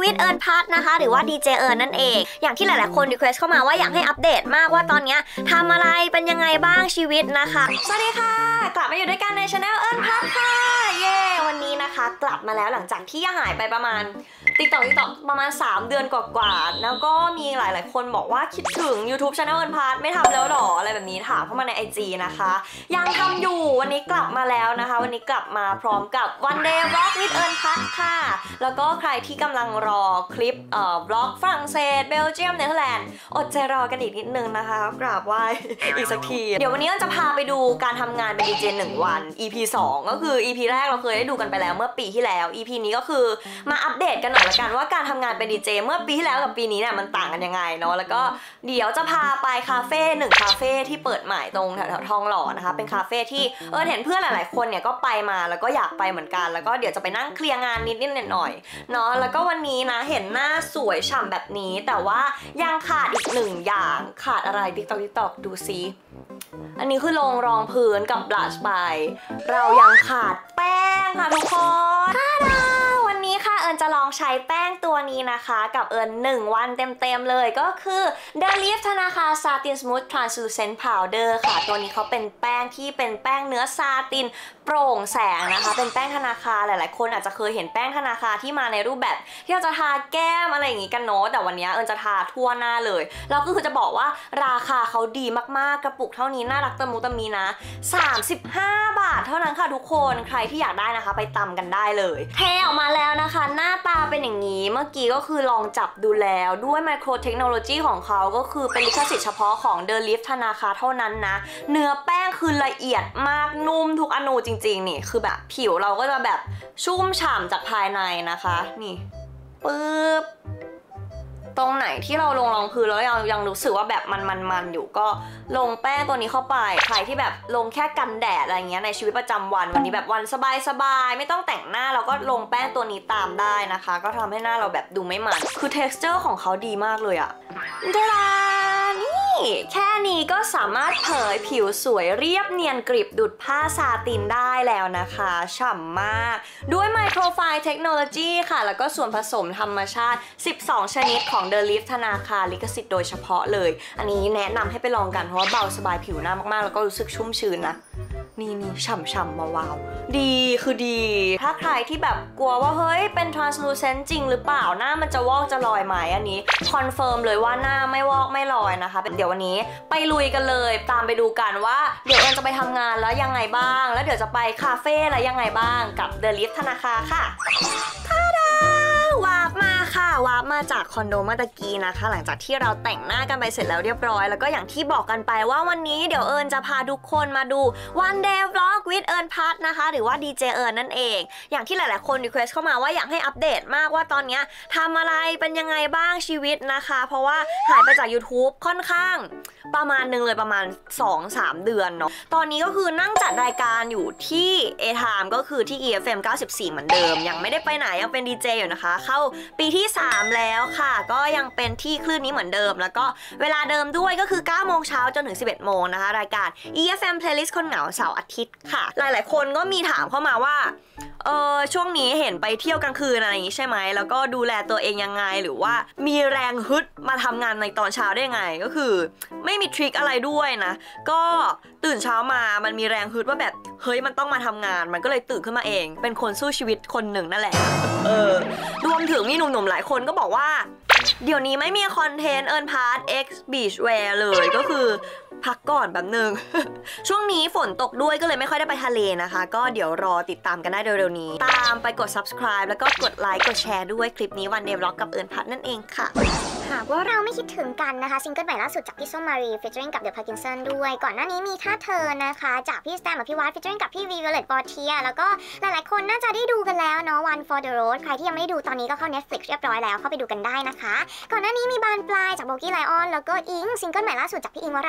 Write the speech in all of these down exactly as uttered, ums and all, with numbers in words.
with เอิญพัฒน์นะคะหรือว่าดีเจเอิญนั่นเองอย่างที่หลายๆคนรีเควสเข้ามาว่าอยากให้อัปเดตมากว่าตอนนี้ทำอะไรเป็นยังไงบ้างชีวิตนะคะสวัสดีค่ะกลับมาอยู่ด้วยกันในช anel เอิญพัฒน์ค่ะเย้วันนี้นะคะกลับมาแล้วหลังจากที่หายไปประมาณติ๊กต็อกติ๊กต็อกประมาณสามเดือนกว่าๆแล้วก็มีหลายๆคนบอกว่าคิดถึง YouTube Channel เอิญพัฒน์ไม่ทำแล้วหรออะไรแบบนี้ถามเข้ามาใน ไอ จี นะคะยังทำอยู่วันนี้กลับมาแล้วนะคะวันนี้กลับมาพร้อมกับ One Day Vlog with เอิญพัฒน์ค่ะแล้วก็ใครที่กำลังรอคลิปเอ่อบล็อกฝรั่งเศสเบลเยียมเนเธอร์แลนด์อดใจรอกันอีกนิดนึงนะคะกราบไหว้อีกสักทีเดี๋ยววันนี้เราจะพาไปดูการทำงานเป็นดีเจหนึ่งวัน อี พี สองก็คือ อี พี แรกเราเคยได้ดูกันไปแล้วเมื่อปีที่แล้ว อี พี นี้ก็คือมาอัปเดตกันหน่อยละกันว่าการทำงานเป็นดีเจเมื่อปีที่แล้วกับปีนี้เนี่ยมันต่างกันยังไงเนาะแล้วก็เดี๋ยวจะพาไปคาเฟ่หนึ่งคาเฟ่ที่เปิดใหม่ตรงแถวๆทองหล่อนะคะเป็นคาเฟ่ที่เออเห็นเพื่อนหลายๆคนเนี่ยก็ไปมาแล้วก็อยากไปเหมือนกันแล้วก็เดี๋ยวจะไปนั่งเคลียร์งานนิดๆหน่อยๆเนาะแล้วก็วันนี้นะเห็นหน้าสวยฉ่ำแบบนี้แต่ว่ายังขาดอีกหนึ่งอย่างขาดอะไรติ๊กต็อกติ๊กต็อกดูซิอันนี้คือลงรองพื้นกับบลัชไปเรายังขาดแป้งค่ะทุกคนวันนี้ค่ะเอิญจะลองใช้แป้งตัวนี้นะคะกับเอิญหนึ่งวันเต็มๆเลยก็คือ The Leaf ธนาคาร Satin Smooth Translucent Powder ค่ะตัวนี้เขาเป็นแป้งที่เป็นแป้งเนื้อซาตินโปร่งแสงนะคะเป็นแป้งธนาคารหลายๆคนอาจจะเคยเห็นแป้งธนาคารที่มาในรูปแบบที่เราจะทาแก้มอะไรอย่างงี้กันเนาะแต่วันนี้เอิญจะทาทั่วหน้าเลยแล้วก็คือจะบอกว่าราคาเขาดีมากๆกระปุกเท่านี้น่ารักตะมุตะมีนะสามสิบห้าบาทเท่านั้นค่ะทุกคนใครที่อยากได้นะคะไปตำกันได้เลยเทออกมาแล้วนะคะหน้าตาเป็นอย่างนี้เมื่อกี้ก็คือลองจับดูแล้วด้วยไมโครเทคโนโลยีของเขาก็คือเป็นลิขสิทธิ์เฉพาะของ The Leaf ธนาคารเท่านั้นนะเนื้อแป้งคือละเอียดมากนุ่มทุกอนูจริงๆนี่คือแบบผิวเราก็จะแบบชุ่มฉ่ำจากภายในนะคะนี่ปึ๊บตรงไหนที่เราลงรองพื้นแล้วยังยังรู้สึกว่าแบบมันมันมันอยู่ก็ลงแป้งตัวนี้เข้าไปใครที่แบบลงแค่กันแดดอะไรเงี้ยในชีวิตประจำวันวันนี้แบบวันสบายๆไม่ต้องแต่งหน้าเราก็ลงแป้งตัวนี้ตามได้นะคะก็ทำให้หน้าเราแบบดูไม่มันคือ texture ของเขาดีมากเลยอะเดลานี่แค่นี้ก็สามารถเผยผิวสวยเรียบเนียนกริบดุจผ้าซาตินได้แล้วนะคะฉ่ำมากด้วยไมโครไฟล์เทคโนโลยีค่ะแล้วก็ส่วนผสมธรรมชาติสิบสองชนิดของ The Leaf ธนาคารลิขสิทธิ์โดยเฉพาะเลยอันนี้แนะนำให้ไปลองกันเพราะว่าเบาสบายผิวหน้ามากๆแล้วก็รู้สึกชุ่มชื้นนะนี่นี่ฉ่ำๆมาวาวดีคือดีถ้าใครที่แบบกลัวว่าเฮ้ยเป็น translucent จริงหรือเปล่าหน้ามันจะวอกจะลอยไหมอันนี้คอนเฟิร์มเลยว่าหน้าไม่วอกไม่ลอยนะคะเดี๋ยววันนี้ไปลุยกันเลยตามไปดูกันว่าเดี๋ยวเอ็นจะไปทำงานแล้วยังไงบ้างแล้วเดี๋ยวจะไปคาเฟ่แล้วยังไงบ้างกับ The Leaf ธนาคารค่ะท่าดาวาร์ปมาค่ะวาร์ปมาจากคอนโดเมื่อตะกี้นะคะหลังจากที่เราแต่งหน้ากันไปเสร็จแล้วเรียบร้อยแล้วก็อย่างที่บอกกันไปว่าวันนี้เดี๋ยวเอิญจะพาทุกคนมาดู One Day Vlog with เอิญพัฒน์นะคะหรือว่าดีเจเอิญนั่นเองอย่างที่หลายๆคนรีเควสเข้ามาว่าอยากให้อัปเดตมากว่าตอนนี้ทำอะไรเป็นยังไงบ้างชีวิตนะคะเพราะว่าหายไปจาก YouTube ค่อนข้างประมาณนึงเลยประมาณ สองถึงสาม เดือนเนาะตอนนี้ก็คือนั่งจัดรายการอยู่ที่ A Time ก็คือที่ อี เอฟ เอ็ม เก้าสิบสี่เหมือนเดิมยังไม่ได้ไปไหนยังเป็นดีเจอยู่นะคะเข้าปีที่สามแล้วค่ะก็ยังเป็นที่คลื่นนี้เหมือนเดิมแล้วก็เวลาเดิมด้วยก็คือเก้าโมงเช้าจนถึงสิบเอ็ดโมงนะคะรายการ อี เอฟ เอ็ม Playlist คนเหงาเสาร์อาทิตย์ค่ะหลายๆคนก็มีถามเข้ามาว่าเออช่วงนี้เห็นไปเที่ยวกลางคืนอะไรอย่างนี้ใช่ไหมแล้วก็ดูแลตัวเองยังไงหรือว่ามีแรงฮึดมาทำงานในตอนเช้าได้ยังไงก็คือไม่มีทริคอะไรด้วยนะก็ตื่นเช้ามามันมีแรงฮึดว่าแบบเฮ้ยมันต้องมาทำงานมันก็เลยตื่นขึ้นมาเองเป็นคนสู้ชีวิตคนหนึ่งนั่นแหละเออรวมถึงมีหนุ่มๆหลายคนก็บอกว่าเดี๋ยวนี้ไม่มีคอนเทนต์เอิญพาร์ท X Beach Wear เลยก็คือพักก่อนแบบนึง ช่วงนี้ฝนตกด้วยก็เลยไม่ค่อยได้ไปทะเลนะคะก็เดี๋ยวรอติดตามกันได้เร็วๆนี้ตามไปกด subscribe แล้วก็กดไลค์กดแชร์ด้วยคลิปนี้ One Day Vlog กับเอิญพัฒน์นั่นเองค่ะหากว่าเราไม่คิดถึงกันนะคะซิงเกิลใหม่ล่าสุดจากพี่ส้มมารีฟีเจอริ่งกับเดอะพาร์กินสันด้วยก่อนหน้านี้มีท่าเธอนะคะจากพี่สแตมกับพี่วัดฟีเจอริ่งกับพี่วีเวลเลตบอร์เทียแล้วก็หลายๆคนน่าจะได้ดูกันแล้วเนาะ One for the Road ใครที่ยังไม่ได้ดูตอนนี้ก็เข้า Netflix เรียบร้อยแล้วเข้าไปดูกันได้นะคะก่อนหน้านี้มีบานปลายจากโบกี้ไลออนแล้วก็อิงซิงเกิลใหม่ล่าสุดจากพี่อิงวรันทร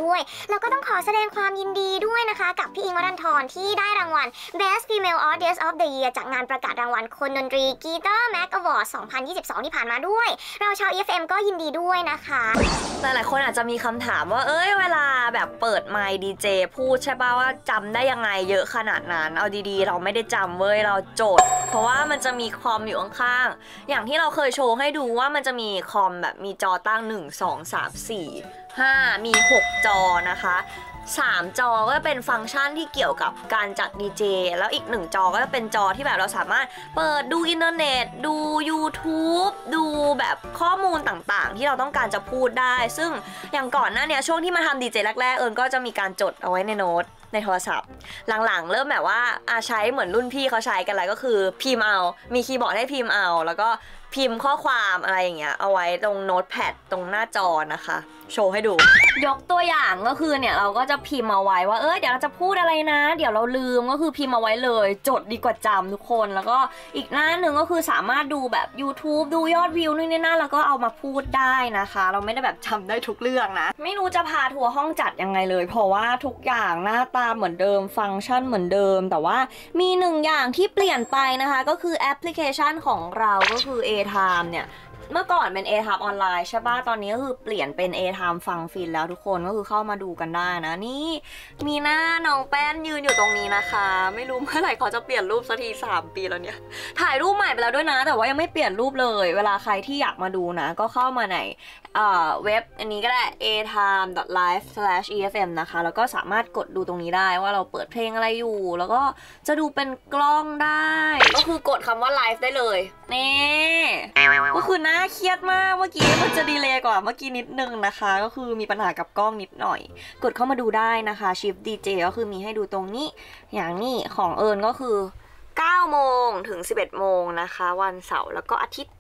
ด้วยแล้วก็ต้องขอแสดงความยินดีด้วยนะคะกับพี่อิงค์ วรันธรที่ได้รางวัล Best Female Artist of the Year จากงานประกาศรางวัลคนดนตรีกีตาร์ แม็ก อวอร์ด สองพันยี่สิบสอง ที่ผ่านมาด้วยเราชาว อี เอฟ เอ็ม ก็ยินดีด้วยนะคะหลายๆคนอาจจะมีคำถามว่าเอ้ยเวลาแบบเปิดไมค์ดีเจพูดใช่ป่ะว่าจำได้ยังไงเยอะขนาดนั้นเอาดีๆเราไม่ได้จำเว้ยเราจดเพราะว่ามันจะมีคอมอยู่ข้างๆอย่างที่เราเคยโชว์ให้ดูว่ามันจะมีคอมแบบมีจอตั้งหนึ่ง สอง สาม สี่ ห้ามีหกจอนะคะสามจอก็จะเป็นฟังก์ชันที่เกี่ยวกับการจัดดีเจแล้วอีกหนึ่งจอก็จะเป็นจอที่แบบเราสามารถเปิดดูอินเทอร์เน็ตดู YouTube ดูแบบข้อมูลต่างๆที่เราต้องการจะพูดได้ซึ่งอย่างก่อนหน้านี้ช่วงที่มาทำดีเจแรกๆเอิญก็จะมีการจดเอาไว้ในโน้ตในโทรศัพท์หลังๆเริ่มแบบว่าอาใช้เหมือนรุ่นพี่เขาใช้กันแล้วก็คือพิมพ์เอามีคีย์บอร์ดให้พิมพ์เอาแล้วก็พิมพ์ข้อความอะไรอย่างเงี้ยเอาไว้ตรงโน้ตแพดตรงหน้าจอนะคะโชว์ให้ดูยกตัวอย่างก็คือเนี่ยเราก็จะพิมพ์เอาไว้ว่าเออเดี๋ยวเราจะพูดอะไรนะเดี๋ยวเราลืมก็คือพิมพ์เอาไว้เลยจดดีกว่าจำทุกคนแล้วก็อีกหน้าหนึ่งก็คือสามารถดูแบบ YouTube ดูยอดวิวนู่นนี่นั่นแล้วก็เอามาพูดได้นะคะเราไม่ได้แบบจำได้ทุกเรื่องนะไม่รู้จะพาทัวร์ห้องจัดยังไงเลยเพราะว่าทุกอย่างหน้าตาเหมือนเดิมฟังก์ชันเหมือนเดิมแต่ว่ามีหนึ่งอย่างที่เปลี่ยนไปนะคะก็คือแอปพลิเคชันของเราก็คือ เอ ไทม์ เนี่ยเมื่อก่อนเป็น เอ ไทม์ ออนไลน์ใช่ป่ะตอนนี้ก็คือเปลี่ยนเป็น เอ ไทม์ ฟังฟินแล้วทุกคนก็คือเข้ามาดูกันได้นะนี่มีหน้าน้องแป้นยืนอยู่ตรงนี้นะคะไม่รู้เมื่อไหร่เขาจะเปลี่ยนรูปสักทีสามปีแล้วเนี่ยถ่ายรูปใหม่ไปแล้วด้วยนะแต่ว่ายังไม่เปลี่ยนรูปเลยเวลาใครที่อยากมาดูนะก็เข้ามาในเว็บอันนี้ก็ได้ เอ ไทม์ ดอท ไลฟ์ สแลช อี เอฟ เอ็ม นะคะแล้วก็สามารถกดดูตรงนี้ได้ว่าเราเปิดเพลงอะไรอยู่แล้วก็จะดูเป็นกล้องได้ก็คือกดคำว่าไลฟ์ได้เลยนี่ก็คือน่าเครียดมากเมื่อกี้มันจะดีเลย์กว่าเมื่อกี้นิดนึงนะคะก็คือมีปัญหากับกล้องนิดหน่อยกดเข้ามาดูได้นะคะชิป ดี เจ ก็คือมีให้ดูตรงนี้อย่างนี้ของเอิญก็คือเก้าโมงถึงสิบเอ็ดโมงนะคะวันเสาร์แล้วก็อาทิตย์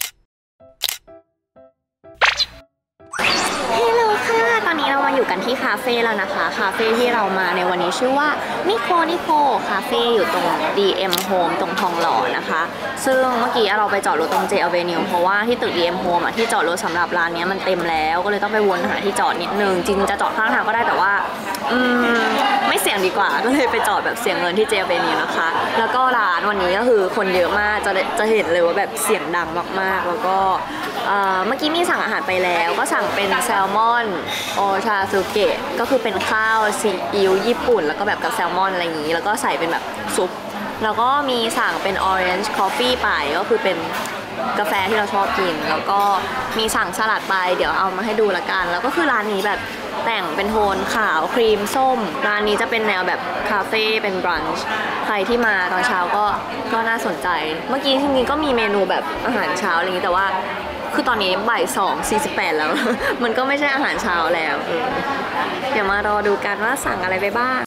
เฮลโลค่ะตอนนี้เรามาอยู่กันที่คาเฟ่แล้วนะคะคาเฟ่ที่เรามาในวันนี้ชื่อว่านิโคนิโคคาเฟ่อยู่ตรง ดี เอ็ม Home ตรงทองหล่อนะคะซึ่งเมื่อกี้เราไปจอดรถตรง J Avenue เพราะว่าที่ตึก ดี เอ็ม Home อ่ะที่จอดรถสำหรับร้านนี้มันเต็มแล้วก็เลยต้องไปวนหาที่จอดนิดนึงจริงจะจอดข้างทางก็ได้แต่ว่าอืมไม่เสี่ยงดีกว่าก็เลยไปจอดแบบเสี่ยงเงินที่ J Avenue นะคะแล้วก็ร้านวันนี้ก็คือคนเยอะมากจะจะเห็นเลยว่าแบบเสียงดังมากๆแล้วก็เมื่อกี้มีสั่งอาหารไปแล้วก็สั่งเป็นแซลมอนโอชาซูเกะก็คือเป็นข้าวซีอิ๊วญี่ปุ่นแล้วก็แบบกับแซลมอนอะไรอย่างนี้แล้วก็ใส่เป็นแบบซุปแล้วก็มีสั่งเป็น Orange Coffee ไปก็คือเป็นกาแฟที่เราชอบกินแล้วก็มีสั่งสลัดไปเดี๋ยวเอามาให้ดูละกันแล้วก็คือร้านนี้แบบแต่งเป็นโทนขาวครีมส้มร้านนี้จะเป็นแนวแบบคาเฟ่เป็นบรันช์ใครที่มาตอนเช้าก็ก็น่าสนใจเมื่อกี้จริงๆก็มีเมนูแบบอาหารเช้าอะไรอย่างนี้แต่ว่าคือตอนนี้บ่ายสองสี่สิบแปดแล้ว มันก็ไม่ใช่อาหารเช้าแล้วเออเดี๋ยวมารอดูกันว่าสั่งอะไรไปบ้าง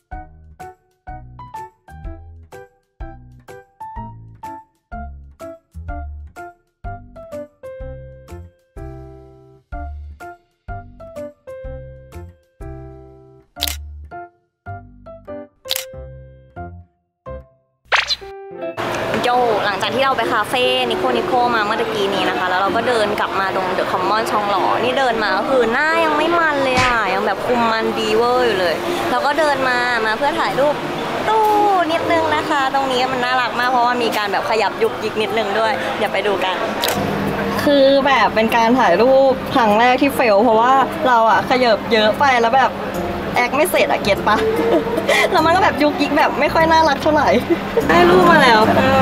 โยหลังจากที่เราไปคาเฟ่นิโคนิโคมาเมื่อกี้นี้นะคะแล้วเราก็เดินกลับมาตรงเดอะคอมมอนทองหล่อนี่เดินมาก็คือหน้ายังไม่มันเลยอ่ะยังแบบคุมมันดีเวอร์อยู่เลยเราก็เดินมามาเพื่อถ่ายรูปตู้นิดนึงนะคะตรงนี้มันน่ารักมากเพราะว่ามีการแบบขยับยุกยิกนิดนึงด้วยเดี๋ยวไปดูกันคือแบบเป็นการถ่ายรูปครั้งแรกที่เฟลเพราะว่าเราอ่ะขยับเยอะไปแล้วแบบแอคไม่เสร็จอะเก็ตปะ แล้วมันก็แบบยุกยิกแบบไม่ค่อยน่ารักเท่าไหร่ได้รูปมาแล้ว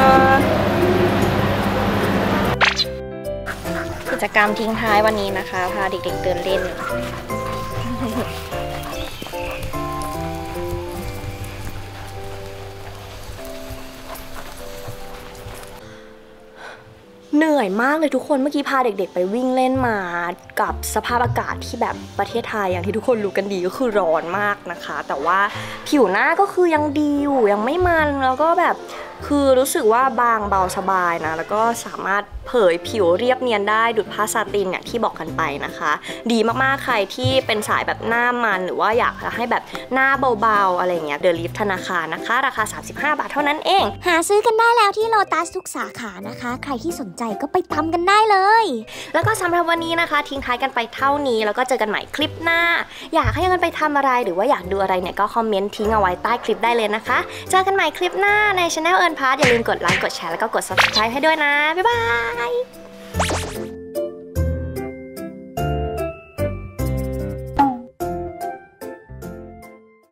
กิจกรรมทิ้งท้ายวันนี้นะคะพาเด็กๆเดินเล่นเหนื่อยมากเลยทุกคนเมื่อกี้พาเด็กๆไปวิ่งเล่นมากับสภาพอากาศที่แบบประเทศไทยอย่างที่ทุกคนรู้กันดีก็คือร้อนมากนะคะแต่ว่าผิวหน้าก็คือยังดีอยู่ยังไม่มันแล้วก็แบบคือรู้สึกว่าบางเบาสบายนะแล้วก็สามารถเผยผิวเรียบเนียนได้ดุจผ้าซาตินอย่างที่บอกกันไปนะคะดีมากๆใครที่เป็นสายแบบหน้ามันหรือว่าอยากจะให้แบบหน้าเบาๆอะไรเงี้ยเดลิฟธนาคารนะคะราคาสามสิบห้าบาทเท่านั้นเองหาซื้อกันได้แล้วที่โลตัสทุกสาขานะคะใครที่สนใจก็ไปตำกันได้เลยแล้วก็สำหรับวันนี้นะคะทิ้งท้ายกันไปเท่านี้แล้วก็เจอกันใหม่คลิปหน้าอยากให้กันไปทำอะไรหรือว่าอยากดูอะไรเนี่ยก็คอมเมนต์ทิ้งเอาไว้ใต้คลิปได้เลยนะคะเจอกันใหม่คลิปหน้าใน Channel เอิญพาร์ทอย่าลืมกดไลค์กดแชร์แล้วก็กด ซับสไครบ์ ให้ด้วยนะบ๊ายบาย